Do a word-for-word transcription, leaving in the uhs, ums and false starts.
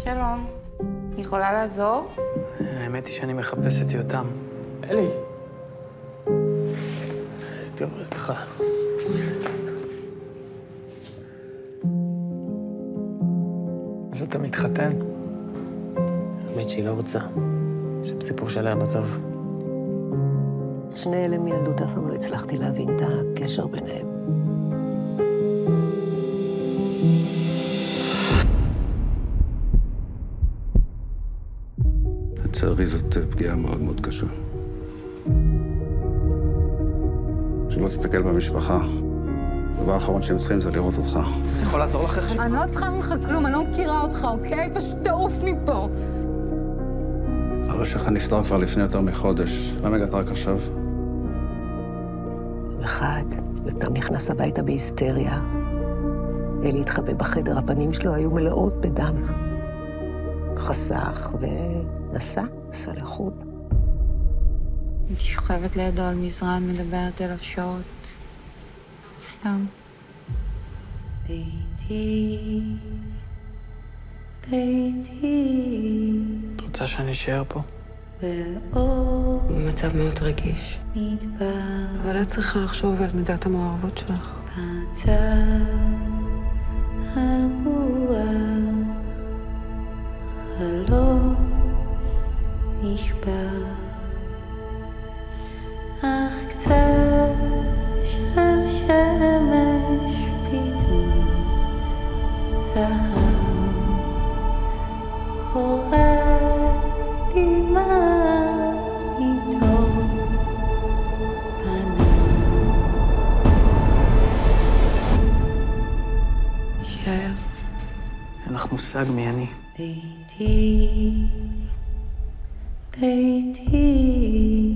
שלום. יכולה לעזור? האמת היא שאני מחפש את יותם. אלי. תראו אותך. אז אתה מתחתן? האמת שהיא לא רוצה. שם סיפור שלה עזוב. שני אלה מילדות, אף פעם לא הצלחתי להבין את הקשר ביניהם. לצערי זאת פגיעה מאוד מאוד קשה. שלא תסתכל במשפחה. הדבר האחרון שהם צריכים זה לראות אותך. אני יכול לעזור לך איך? אני לא צריכה ממך כלום, אני לא מכירה אותך, אוקיי? פשוט תעוף מפה. אבא שלך נפטר כבר לפני יותר מחודש. למה הגעת רק עכשיו? אחד, יותם נכנס הביתה בהיסטריה. אלי התחבא בחדר, הפנים שלו היו מלאות בדם. חסך ונסע, נסע לחו"ל. הייתי שוכבת לידו על מזרן, מדברת אליו שעות. סתם. ביתי, ביתי. את רוצה שאני אשאר פה? באור. מצב מאוד רגיש. מדבר. אבל את צריכה לחשוב על מידת המעורבות שלך. בצד הרוח, חלום נשבר. אך קצת של שמש פתאום זהב קורא דמעה איתו פניו. תישאר. אין לך מושג מי אני. ביתי, ביתי